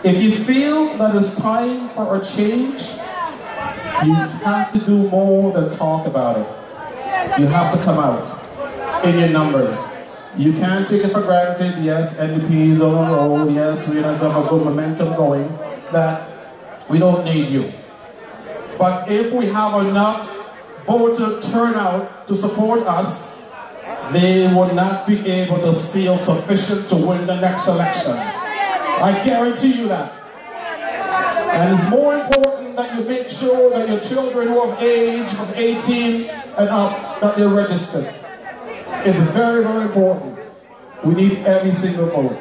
If you feel that it's time for a change, you have to do more than talk about it. You have to come out in your numbers. You can't take it for granted. Yes, NDP is on the roll. Yes, we have a good momentum going. That we don't need you. But if we have enough voter turnout to support us, they would not be able to feel sufficient to win the next election. I guarantee you that. And it's more important that you make sure that your children who are of age of 18 and up, that they're registered. It's very, very important. We need every single vote.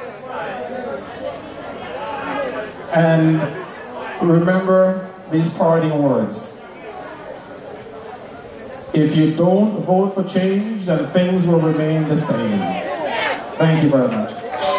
And remember these parting words. If you don't vote for change, then things will remain the same. Thank you very much.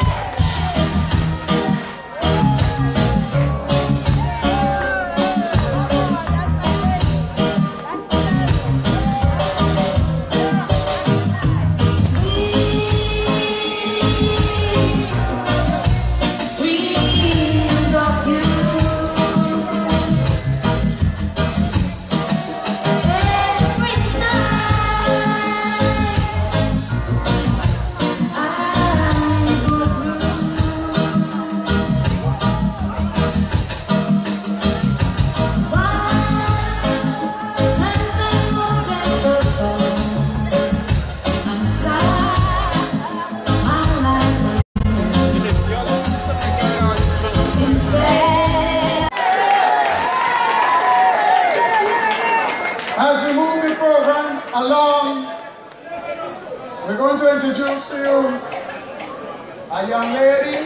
A young lady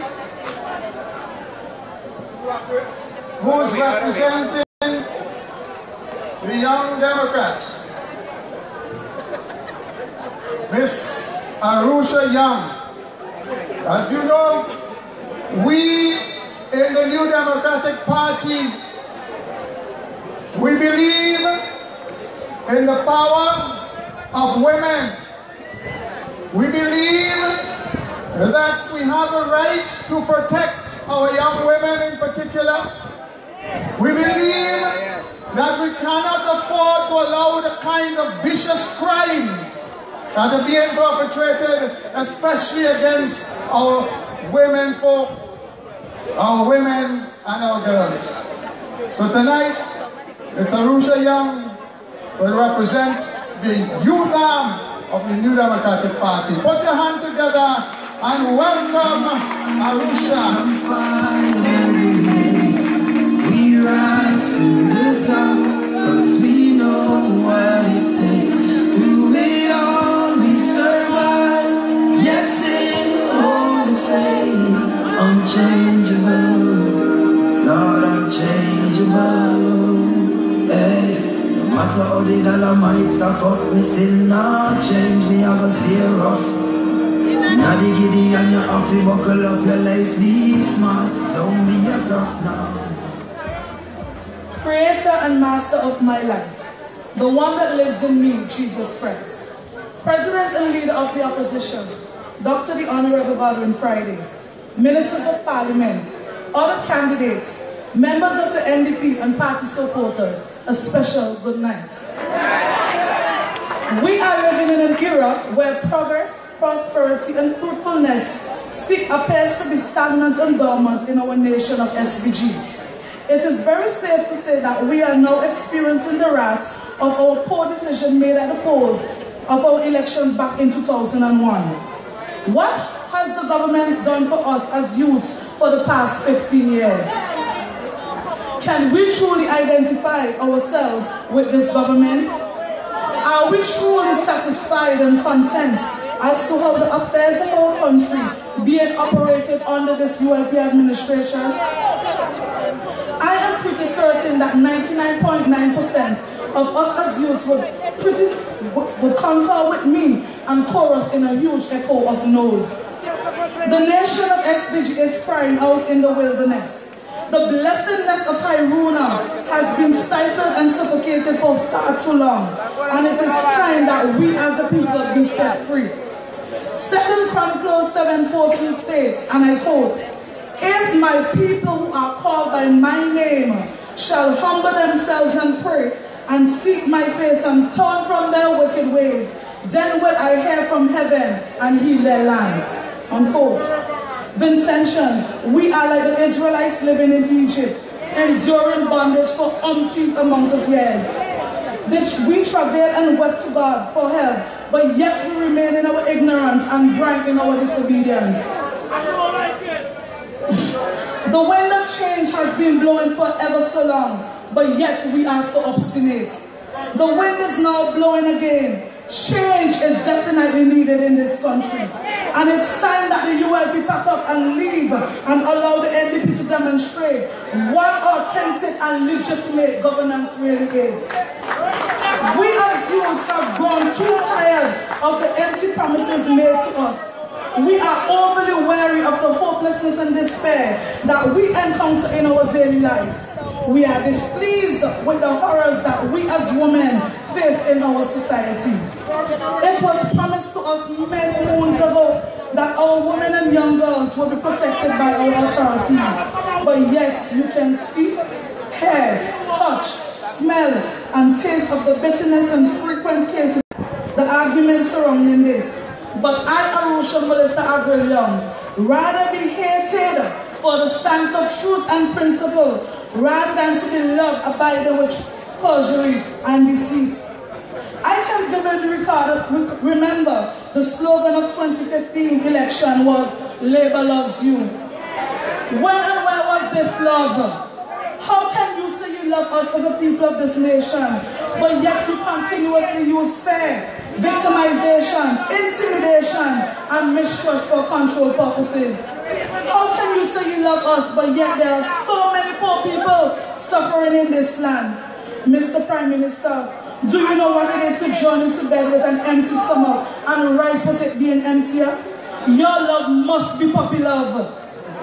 who's representing the Young Democrats, Miss Arusha Young. As you know, we in the New Democratic Party, we believe in the power of women. We believe that we have a right to protect our young women in particular. We believe that we cannot afford to allow the kind of vicious crimes that are being perpetrated, especially against our women folk, our women and our girls. So tonight, it's Arusha Young will represent the youth arm of the New Democratic Party. Put your hand together and welcome Arusha. We rise to the top, cause we know what it takes. Through it all we survive, yet still hold the faith. Unchangeable, Lord, unchangeable. Hey, no matter how the dollar might stack up, me still not change. Me I go stay rough. Now the giddy and you have to buckle up your lace. Be smart, don't be a tough now. Creator and master of my life, the one that lives in me, Jesus Christ. President and leader of the opposition, Dr. the Honorable Godwin Friday, Ministers of Parliament, other candidates, members of the NDP and party supporters, a special good night. We are living in an era where progress, prosperity and fruitfulness appears to be stagnant and dormant in our nation of SVG. It is very safe to say that we are now experiencing the wrath of our poor decision made at the polls of our elections back in 2001. What has the government done for us as youths for the past 15 years? Can we truly identify ourselves with this government? Are we truly satisfied and content as to how the affairs of our country being operated under this ULP administration? I am pretty certain that 99.9% of us as youths would concur with me and chorus in a huge echo of no's. The nation of SVG is crying out in the wilderness. The blessedness of Hairuna has been stifled and suffocated for far too long, and it is time that we as a people be set free. 2 Chronicles 7:14 states, and I quote, If my people who are called by my name shall humble themselves and pray and seek my face and turn from their wicked ways, then will I hear from heaven and heal their land. Unquote. Vincentians, we are like the Israelites living in Egypt, enduring bondage for umpteenth amount of years. We travail and wept to God for help, but yet we remain in our ignorance and grind in our disobedience. The wind of change has been blowing for ever so long, but yet we are so obstinate. The wind is now blowing again. Change is definitely needed in this country. And it's time that the ULP pack up and leave and allow the NDP to demonstrate what authentic and legitimate governance really is. We as youths have grown too tired of the empty promises made to us. We are overly wary of the hopelessness and despair that we encounter in our daily lives. We are displeased with the horrors that we as women face in our society. It was promised to us many moons ago that our women and young girls will be protected by our authorities. But yet you can see, hear, touch, smell, and taste of the bitterness and frequent cases, the arguments surrounding this. But I, Arusha Melissa Avril Young, rather be hated for the stance of truth and principle, rather than to be loved abiding with perjury and deceit. I can vividly remember the slogan of 2015 election was, Labour loves you. When and where was this love? How can you say you love us as a people of this nation, but yet you continuously use fear, victimization, intimidation, and mistrust for control purposes? How can you say you love us, but yet there are so many poor people suffering in this land? Mr. Prime Minister, do you know what it is to journey to bed with an empty stomach and rise with it being emptier? Your love must be puppy love.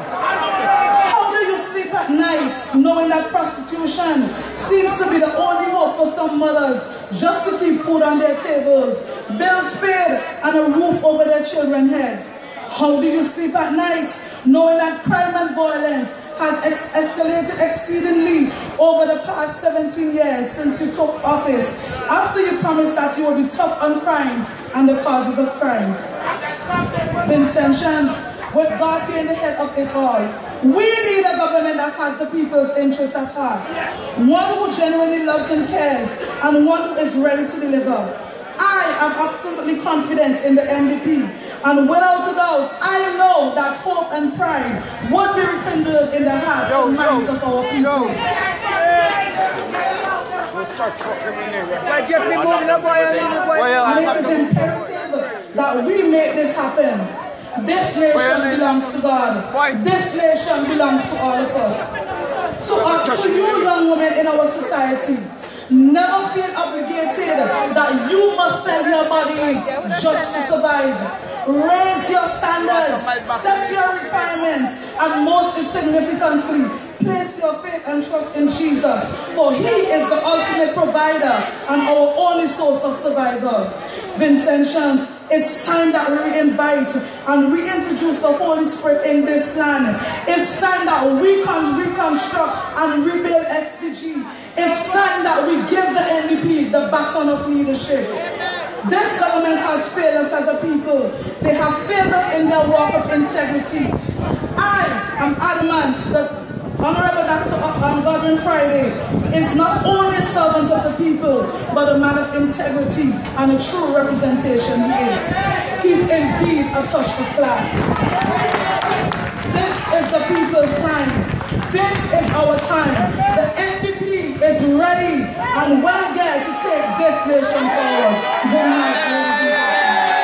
How do you sleep at night knowing that prostitution seems to be the only hope for some mothers just to keep food on their tables, bills paid, and a roof over their children's heads? How do you sleep at night knowing that crime and violence has escalated exceedingly over the past 17 years since you took office, after you promised that you will be tough on crimes and the causes of crimes? Vincentians, with God being the head of it all, we need a government that has the people's interest at heart, one who genuinely loves and cares, and one who is ready to deliver. I am absolutely confident in the NDP, and without a doubt, I know that hope and pride would be rekindled in the hearts and minds of our people. And it is imperative that we make this happen. This nation belongs to God. This nation belongs to all of us. So to you young women in our society, never feel obligated that you must sell your bodies just to survive. Raise your standards, set your requirements, and most significantly, place your faith and trust in Jesus, for He is the ultimate provider and our only source of survival. Vincentians, it's time that we reinvite and reintroduce the Holy Spirit in this land. It's time that we can reconstruct and rebuild SPG. It's time that we give the NDP the baton of leadership. This government has failed us as a people. They have failed us in their walk of integrity. I am adamant that Honorable Dr. Godwin Friday is not only a servant of the people, but a man of integrity and a true representation he is. He's indeed a touch of class. This is the people's time. This is our time. The NDP is ready and well geared to take this nation forward. Good night, ladies and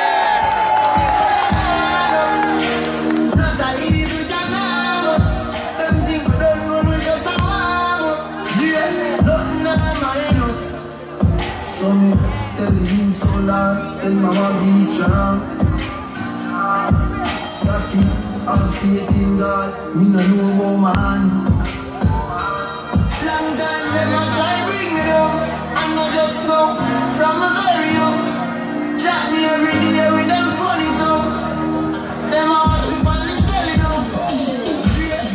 So me tell the youth so long, tell mama be strong. Lucky, have faith in God, me no know about man. Long time them a try bring me down, and I just know from a very young. Chat me every day with them funny tongue. Them a watch me on the telly now.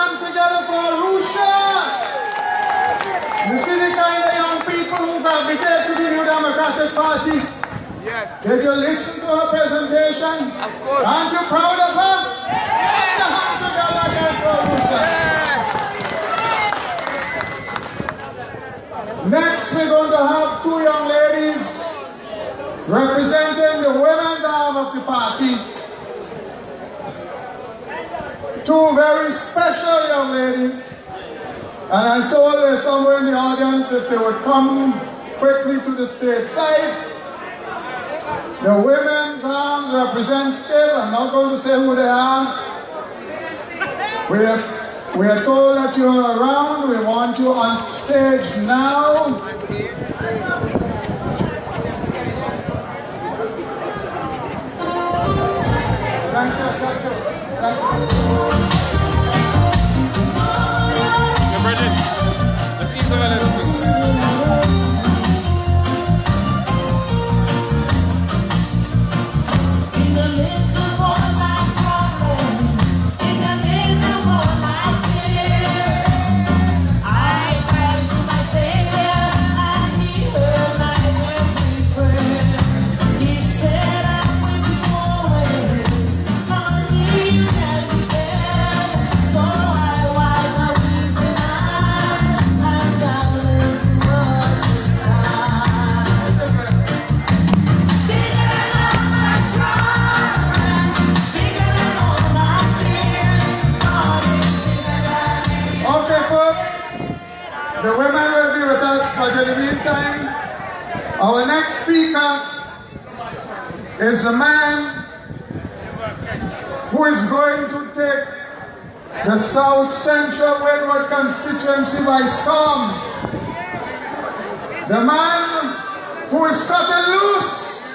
hand together for Arusha. You see the kind of young people who gravitate to the New Democratic Party? Yes. Did you listen to her presentation? Of course. Aren't you proud of her? Put your hand together again for Arusha. Next, we're going to have two young ladies representing the women's arm of the party. Two very special young ladies. And I told her somewhere in the audience if they would come quickly to the stage side. The women's arms representative, I'm not going to say who they are. We are told that you are around. We want you on stage now. Thank you, thank you, thank you. Yeah, Brendan, let's eat some of this. The women will be with us, but in the meantime, our next speaker is a man who is going to take the South Central Windward constituency by storm. The man who is cutting loose.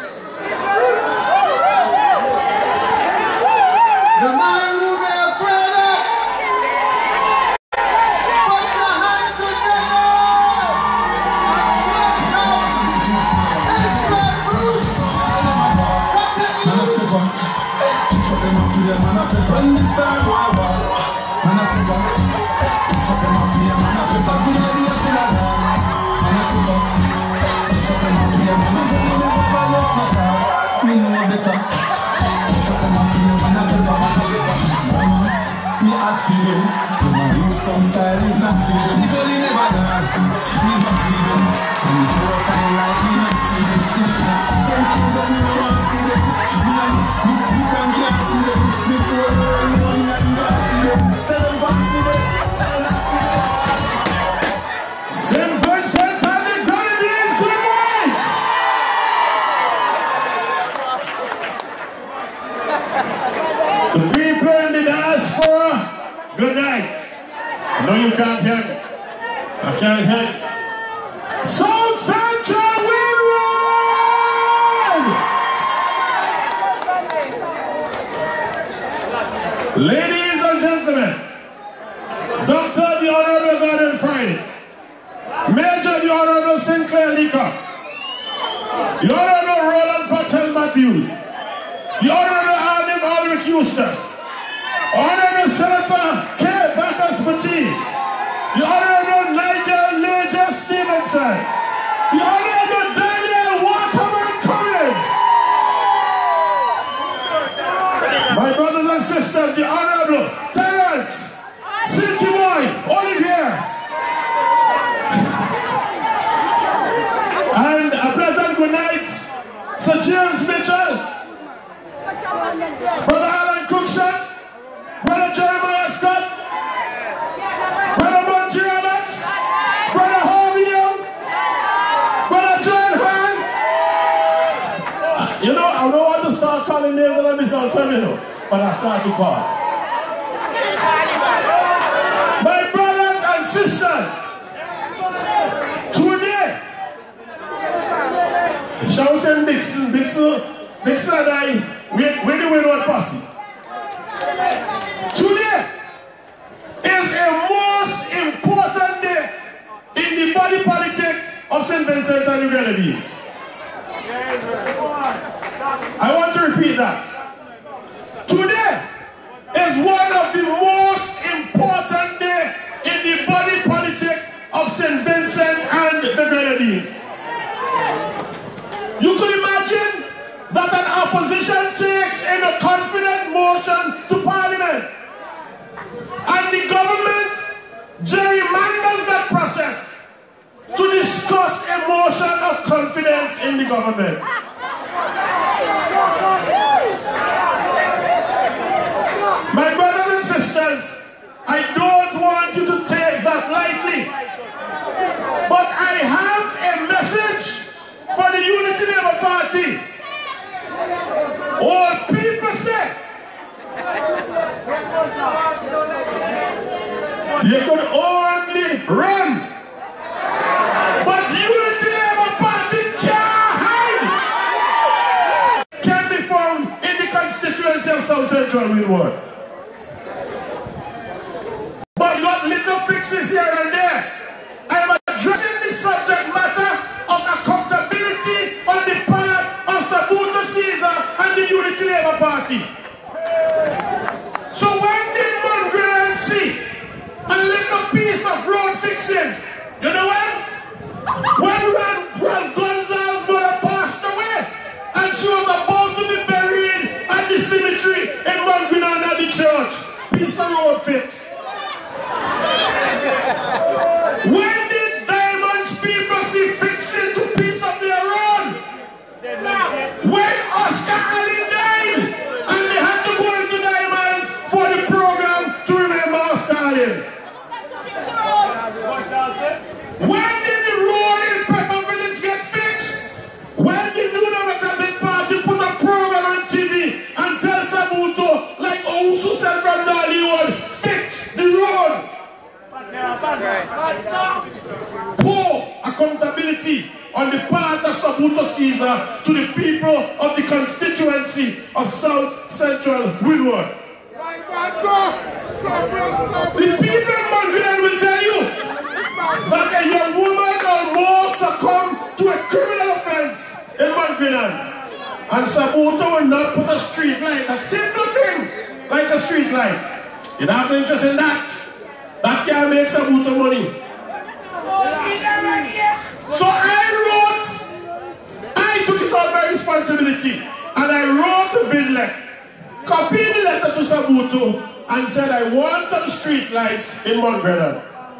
The man who they are afraid of. When the stars were out, man, I see that. Shut them up here, man, I put that to the idea to that hand. Man, I see that. Shut them up here, man, I put that to the idea to that hand. Me know better. Shut them up here, man, I put that to the idea to that hand. Me act feeling. You know, you some style is not feeling. You could never done. Me not feeling. And you throw a fine like me not feeling. Then she's on you, not feeling. You can't get feeling. St. Vincent and the Grenadines, good night! The people in the diaspora, good night. I know you can't hear me. I can't hear you. South Central Windward! Ladies and gentlemen, Dr. the Honorable Gordon Friday, Major the Honorable Sinclair Leaker, the Honorable Roland Patel Matthews, the Honorable Arnim Aldrich Eustace, Honorable Senator K. Bacchus Batiste, the Honorable Nigel Leger Stevenson, the Honorable Daniel Waterman Cummins, my brothers and sisters, the Honorable Terrence Silky Boy Olivier, and a pleasant good night, Sir James Mitchell, Brother Alan Cruikshank, Brother Jeremiah Scott, Brother Monty Roberts, Brother Harvey Young, Brother John Hahn. You know, I don't want to start calling names on this on seminar, but I start to call. My brothers and sisters, today, shouting Dixon and I, we're the Windward Posse. Today is a most important day in the body politic of St. Vincent and the Grenadines. I want to repeat that. Today is one of the most important gerrymanders that process to discuss a motion of confidence in the government. My brothers and sisters, I don't want you to take that lightly, but I have a message for the Unity Labour Party. All people say you could only run, but Unity Labour Party can't hide. Can be found in the constituency of South Central Windward. But got little fixes here and there. I am addressing the subject matter of accountability on the part of Sabuto Caesar and the Unity Labour Party. So when did Mongrel see a little piece of road fixing? You know when? When Ron Gonzalez's mother passed away and she was about to be buried at the cemetery in Mongrel at the church. Piece of road fix. When did Diamond's people see fixing to piece of their road? When Oscar Allen died and they had to go into Diamonds for the program to remember Oscar Allen. When did the road in Pepper Village get fixed? When did the New Democratic Party put a program on TV and tell Sabuto, like Ousu said from Dollywood, fix the road? Poor accountability on the part of Sabuto Caesar to the people of the constituency of South Central Windward. The people in Mongrel will tell you that a young woman or more succumbed to a criminal offense in Mongrel. And Sabuto will not put a street light, a simple thing like a street light. You don't have to interest in that. That can't make Sabuto money. So I took it on my responsibility, and I wrote to Bidlek, copied the letter to Sabuto, and said I want some street lights in Mongrel.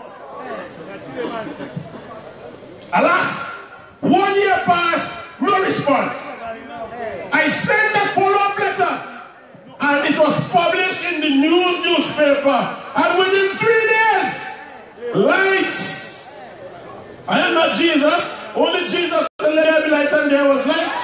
Alas, 1 year passed, no response. I sent a follow-up letter, and it was published in the newspaper, and within 3 days, lights. I am not Jesus, only Jesus said let there be light and there was light.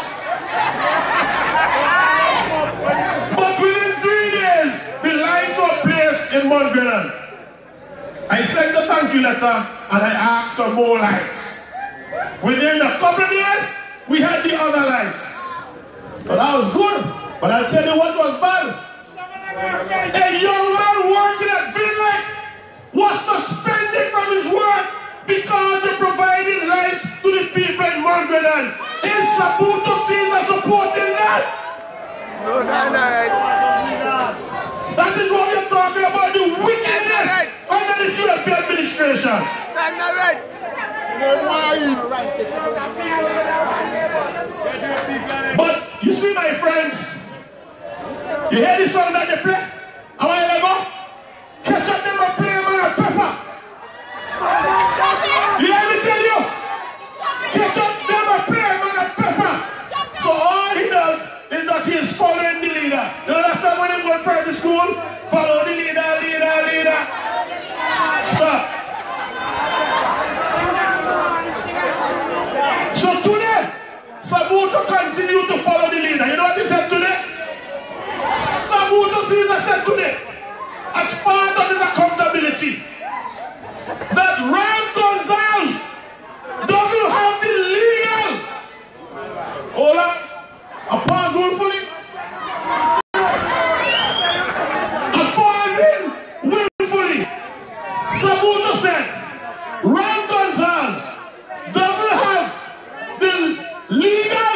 But within 3 days, the lights were placed in Mongrel. I sent a thank you letter and I asked for more lights. Within a couple of days, we had the other lights. But that was good. But I'll tell you what was bad. A young man working at Bidlek was suspended from his work because they provided lights to the people in Mongrel. Is Sabuto Caesar supporting that? No. That is what we're talking about, the wickedness under the CFP administration. But you see, my friends, you hear the song that they play a while ago? Catch up them and play Man and Pepper. You hear me tell you? Catch up them and play Man and Pepper. So all he does is that he is following the leader. You know that's why when he go to private school, follow the leader. Stop. So today, Sabuto continued to follow the leader. You know what he said today? Sabuto Caesar said today, as part of his accountability, that Ron Gonzalez doesn't have the legal. Hold up. A pause willfully. A pausing willfully. Sabuto said, Ron Gonzalez doesn't have the legal,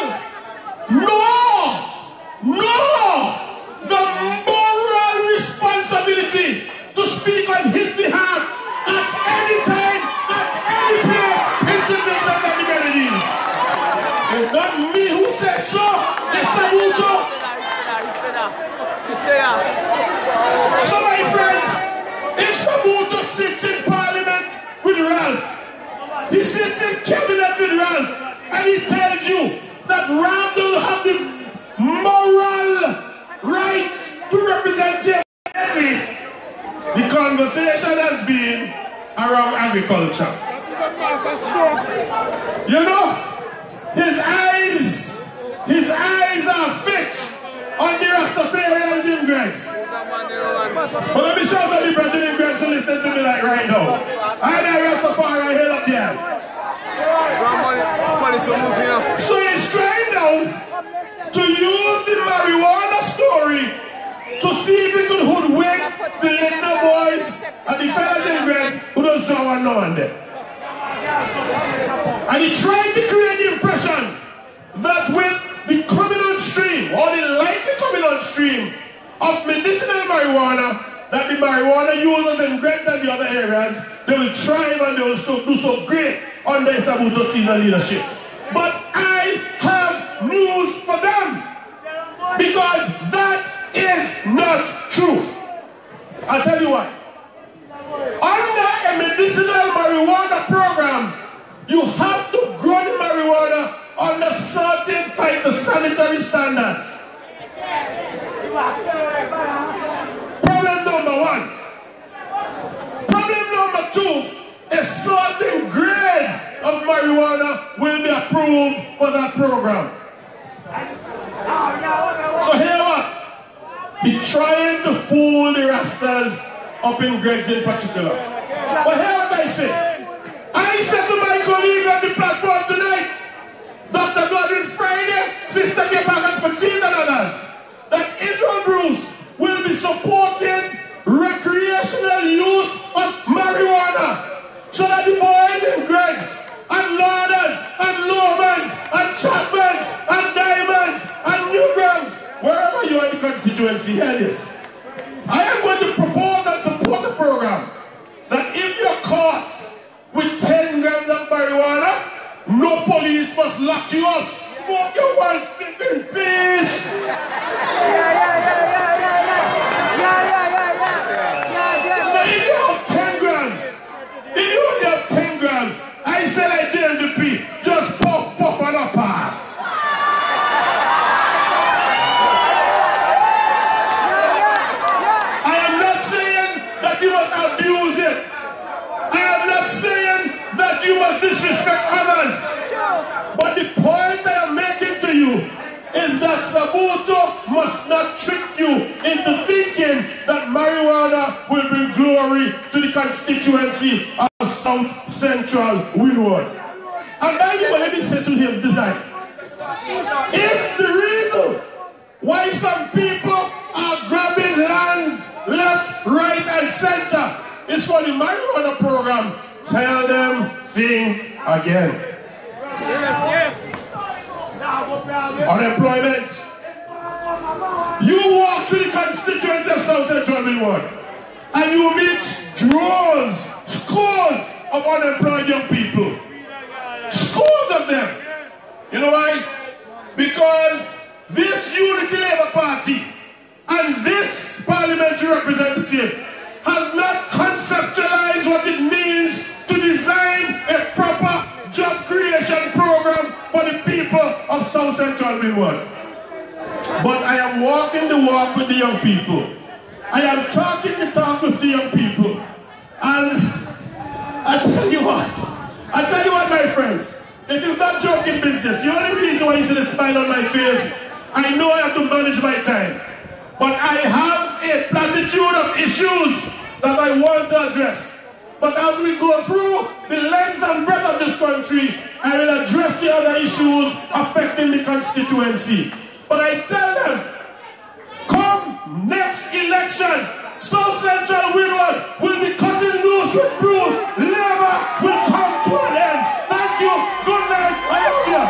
the moral responsibility to speak on his behalf at any time, at any place in civil and the Grenadines. It's not me who says so, it's Sabuto. So my friends, if Sabuto sits in power, Ralph. He sits in cabinet with Ralph, and he tells you that Ralph doesn't have the moral right to represent him. The conversation has been around agriculture. You know, his eyes are fixed on the Rastafarians in Greggs. But let me show you the brethren in Greggs who listen to me like right now. I know Rastafari held up there. So he's trying now to use the marijuana story to see if he could hoodwink the little boys and the fellas in Greggs who does draw one now and then. And he tried to create the impression that with the coming on stream, or the likely coming on stream of medicinal marijuana, that the marijuana users in Greggs and the other areas, they will thrive and they will do so great under Sabuto Caesar leadership. But I have news for them, because that is not true. I'll tell you why. Under a medicinal marijuana program, you have to grow the marijuana under certain phytosanitary standards. Problem number one. Problem number two, a certain grade of marijuana will be approved for that program. So here what? He's trying to fool the Rastas up in Greggs in particular. But here what I say. I said to my colleague on the platform tonight, Dr. Godwin Friday, Sister Gebagas Petit and others, that Israel Bruce will be supporting recreational use of marijuana so that the boys in Greggs and Lauders and Lomans and Chapmans and Diamonds and Newgrounds, wherever you are in the constituency, hear this. I am going to propose and support the program that if you're caught with 10 grams of marijuana, no police must lock you up. Smoke your one stick in peace. So if you have 10 grams, if you only have 10 grams, I said I JLDP, just puff, puff and a pass. I am not saying that you must abuse it. I am not saying that you must disrespect others. But the point I am making to you is that Sabuto must not trick you into thinking that marijuana will bring glory to the constituency of South Central Windward. And by the way, let me say to him this time, if the reason why some people are grabbing lands left, right, and center is for the marijuana program, tell them think again. Yes. Unemployment. You walk to the constituency of South Central Windward and you meet drones, scores of unemployed young people. Scores of them. You know why? Because this Unity Labour Party and this parliamentary representative has not conceptualized what it means to design a proper job creation program for the people of South Central Windward. But I am walking the walk with the young people. I am talking the talk with the young people. And I tell you what, my friends, it is not joking business. The only reason why you see the smile on my face, I know I have to manage my time. But I have a platitude of issues that I want to address. But as we go through the length and breadth of this country, I will address the other issues affecting the constituency. But I tell them, come next election, South Central Windward will be cutting loose with Bruce. Labour will come to an end. Thank you. Good night. I love you.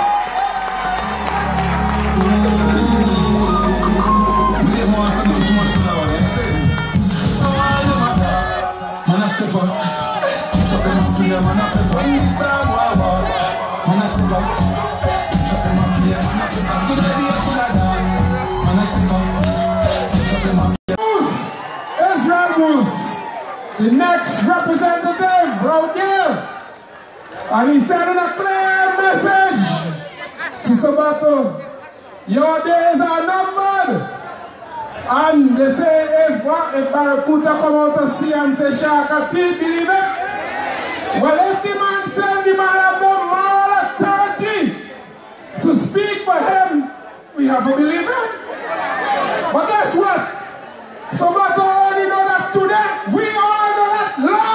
The the next representative right there. And he's sending a clear message to Sabato. Your days are numbered. And they say if Barracuda come out to see and say Shaka T, believe it? Well, if the man said the man have no moral authority to speak for him, we have to believe it. But guess what? Sabato already know that today. We all know that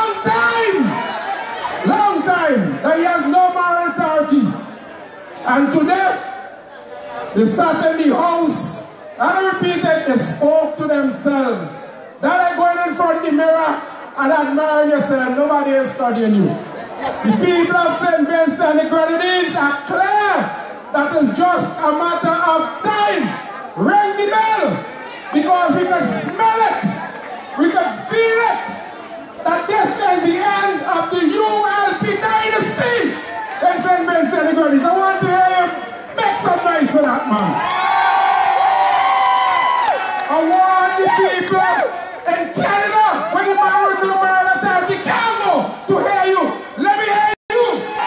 long time, that he has no moral authority. And today, they sat in the house, and I repeat it, they spoke to themselves. That like going in front of the mirror and admiring yourself, nobody is studying you. The people of St. Vincent and the Grenadines are clear that it's just a matter of time. Ring the bell, because we can smell it, we can feel it, that this is the end of the ULP dynasty in St. Vincent and the Grenadines. I want to hear you make some noise for that man. I want the people in Canada, when the man with no moral authority can't go, to hear you. Let me hear you.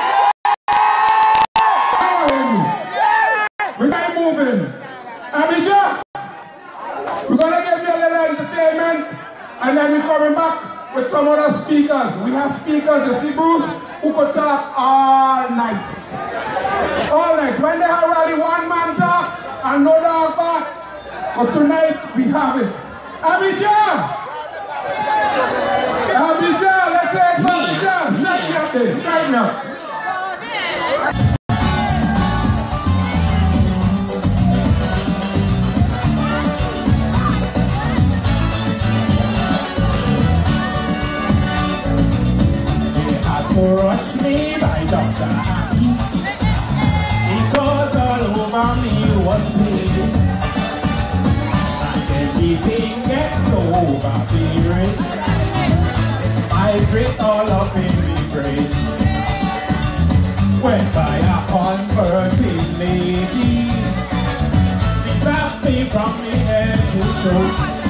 How are you? We're not moving. Abijah, we're going to give you a little entertainment, and then we're coming back with some other speakers. We have speakers, you see, Bruce, who could talk all night. All night. When they have already one man talk and no dog back, but tonight we have it. Abijah! Abijah, let's say it for Abijah. Strike me up there, strike me up. They had to rush me by Dr. Aki, because all over me was bleeding. Everything gets overbearing. I break all up in the brain. Went by a converted lady. She slapped me from the head to toe.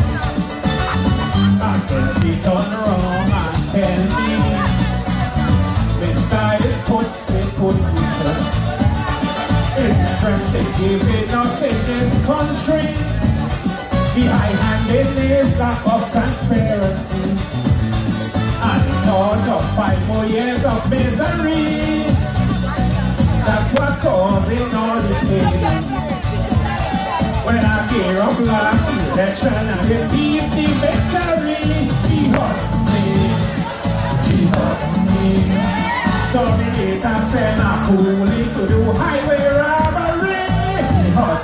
And then she turned around and tell me, this guy is put me so. It's stress they give it us in this country. The high-handedness, lack of transparency, and the thought of 5 more years of misery. That's what causing all the pain. When I gear up last election and received the victory, he hurt me. Sorry later send a police to do highway robbery. He hurt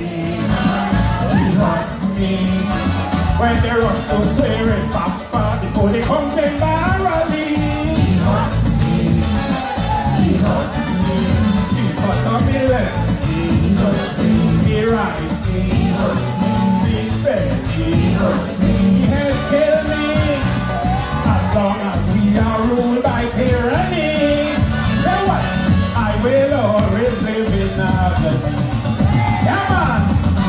me. When they rush to swear it Papa before they come to barrelly. He hurt me. He hurt me left. He hurt me. He right me. He hurt me. He fed me. He hurt me. He has killed me. As long as we are ruled by tyranny, say what? I will always live in agony. Yeah, man.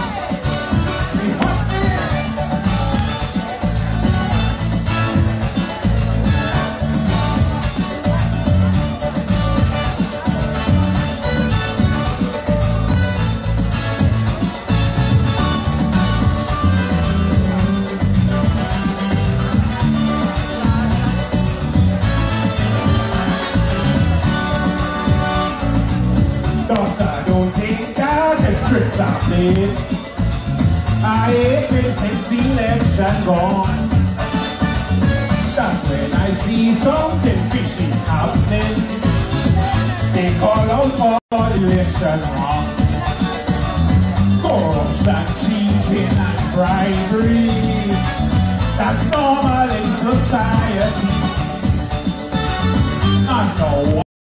Doctor, don't think that the tricks are played. I hate me since the election gone. That's when I see something fishy happening. They call out all election wrong. Corruption, cheating and bribery, that's normal in society. And